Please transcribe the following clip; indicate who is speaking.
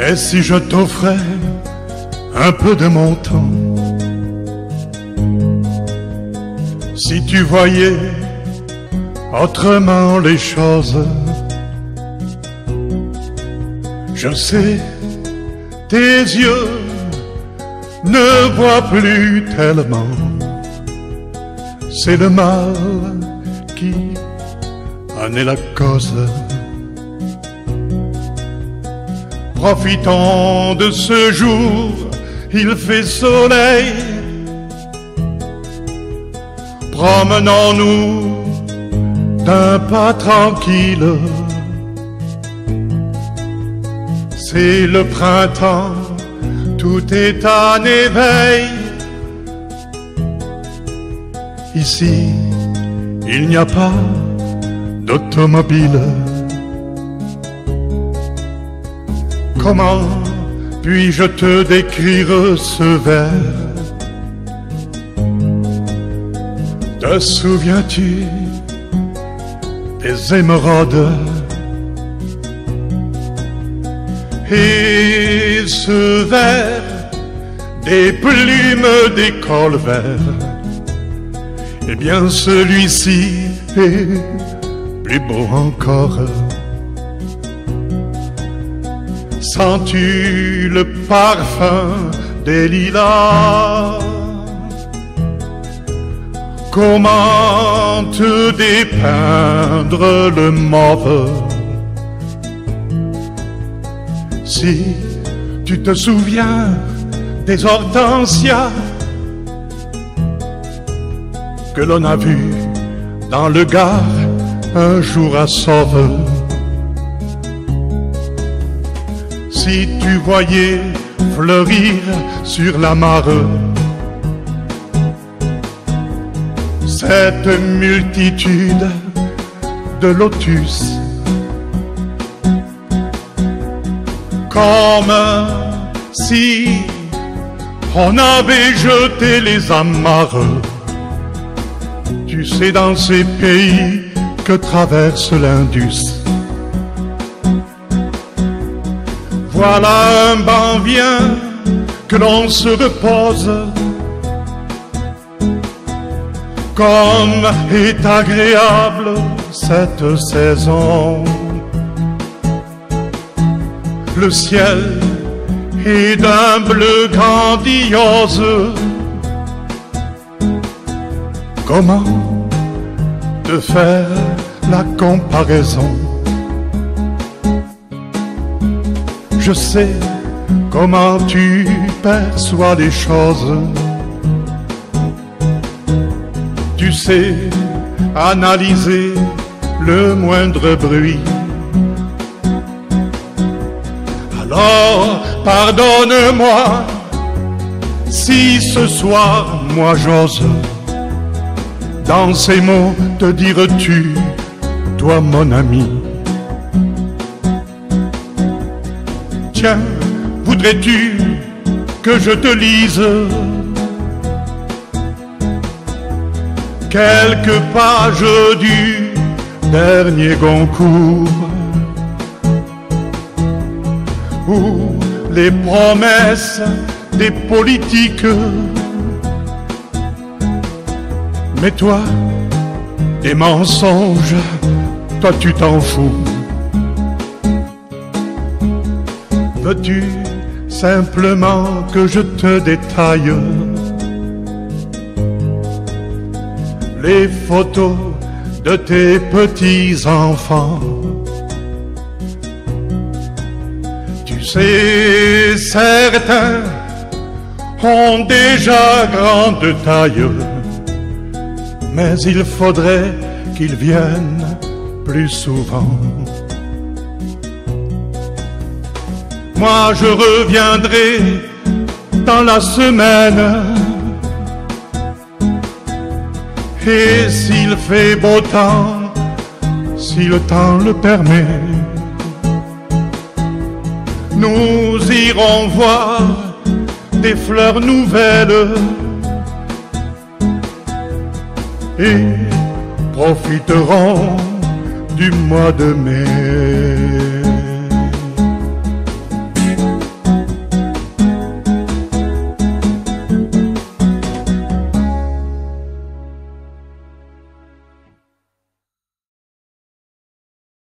Speaker 1: Et si je t'offrais un peu de mon temps, si tu voyais autrement les choses, je sais, tes yeux ne voient plus tellement. C'est le mal qui en est la cause. Profitons de ce jour, il fait soleil. Promenons-nous d'un pas tranquille. C'est le printemps, tout est en éveil. Ici, il n'y a pas d'automobile. Comment puis-je te décrire ce vers? Te souviens-tu des émeraudes et ce vers des plumes d'école vert? Eh bien celui-ci est plus beau encore. Sens-tu le parfum des lilas? Comment te dépeindre le mauve? Si tu te souviens des hortensias que l'on a vues dans le Gard un jour à Sauve, si tu voyais fleurir sur la mare cette multitude de lotus, comme si on avait jeté les amarres, tu sais, dans ces pays que traverse l'Indus. Voilà un banc bien que l'on se repose, comme est agréable cette saison. Le ciel est d'un bleu grandiose. Comment te faire la comparaison? Je sais comment tu perçois les choses. Tu sais analyser le moindre bruit. Alors pardonne-moi si ce soir moi j'ose dans ces mots te dire tu, toi mon ami. Tiens, voudrais-tu que je te lise quelques pages du dernier Goncourt, où les promesses des politiques, mais toi, des mensonges, toi tu t'en fous. Veux-tu simplement que je te détaille les photos de tes petits-enfants? Tu sais, certains ont déjà grande taille, mais il faudrait qu'ils viennent plus souvent. Moi je reviendrai dans la semaine, et s'il fait beau temps, si le temps le permet, nous irons voir des fleurs nouvelles et profiterons du mois de mai.